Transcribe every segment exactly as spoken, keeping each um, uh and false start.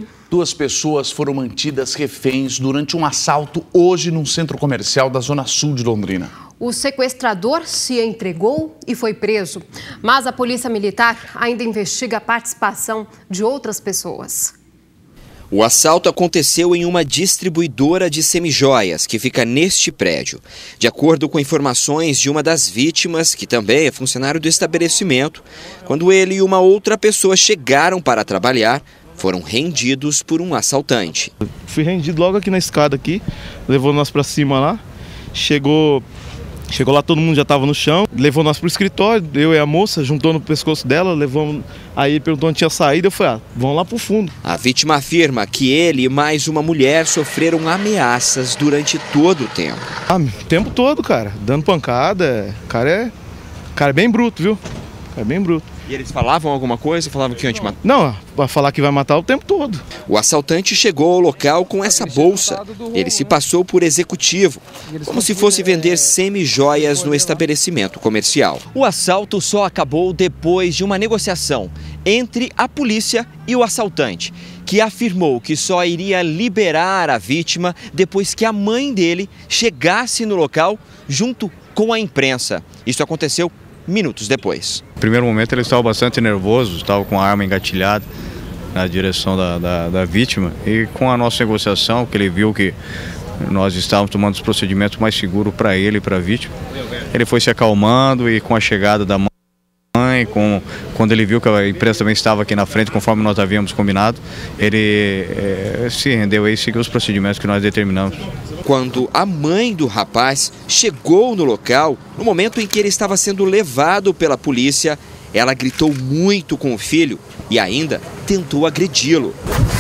Duas pessoas foram mantidas reféns durante um assalto hoje num centro comercial da zona sul de Londrina. O sequestrador se entregou e foi preso, mas a Polícia Militar ainda investiga a participação de outras pessoas. O assalto aconteceu em uma distribuidora de semijoias que fica neste prédio. De acordo com informações de uma das vítimas, que também é funcionário do estabelecimento, quando ele e uma outra pessoa chegaram para trabalhar, foram rendidos por um assaltante. Fui rendido logo aqui na escada aqui, levou nós para cima lá, chegou, chegou lá, todo mundo já estava no chão, levou nós para o escritório, eu e a moça, juntou no pescoço dela, levamos, aí ele perguntou onde tinha saído, eu falei, ah, vamos lá para o fundo. A vítima afirma que ele e mais uma mulher sofreram ameaças durante todo o tempo. Ah, o tempo todo, cara, dando pancada, o cara é, cara é bem bruto, viu? O cara é bem bruto. E eles falavam alguma coisa? Falavam que iam te matar? Não, vai falar que vai matar o tempo todo. O assaltante chegou ao local com essa bolsa. Ele se passou por executivo, como se fosse vender semijoias no estabelecimento comercial. O assalto só acabou depois de uma negociação entre a polícia e o assaltante, que afirmou que só iria liberar a vítima depois que a mãe dele chegasse no local junto com a imprensa. Isso aconteceu minutos depois. No primeiro momento ele estava bastante nervoso, estava com a arma engatilhada na direção da, da, da vítima, e com a nossa negociação, que ele viu que nós estávamos tomando os procedimentos mais seguros para ele e para a vítima, ele foi se acalmando, e com a chegada da mãe, com, quando ele viu que a imprensa também estava aqui na frente, conforme nós havíamos combinado, ele é, se rendeu e seguiu os procedimentos que nós determinamos. Quando a mãe do rapaz chegou no local, no momento em que ele estava sendo levado pela polícia, ela gritou muito com o filho e ainda tentou agredi-lo.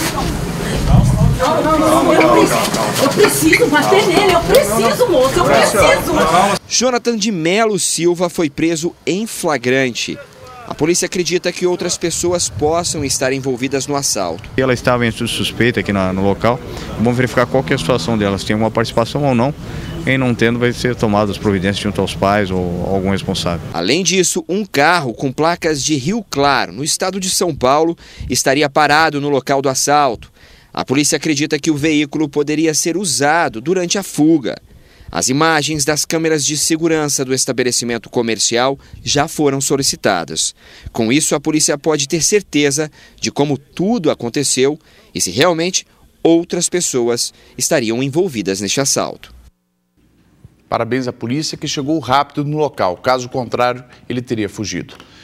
Não, não, não, eu preciso, eu preciso bater nele, eu preciso, moço, eu preciso. Jonathan de Melo Silva foi preso em flagrante. A polícia acredita que outras pessoas possam estar envolvidas no assalto. Ela estava em suspeita aqui no, no local. Vamos verificar qual que é a situação delas, se tem uma participação ou não. Em não tendo, vai ser tomadas providências junto aos pais ou algum responsável. Além disso, um carro com placas de Rio Claro, no estado de São Paulo, estaria parado no local do assalto. A polícia acredita que o veículo poderia ser usado durante a fuga. As imagens das câmeras de segurança do estabelecimento comercial já foram solicitadas. Com isso, a polícia pode ter certeza de como tudo aconteceu e se realmente outras pessoas estariam envolvidas neste assalto. Parabéns à polícia, que chegou rápido no local. Caso contrário, ele teria fugido.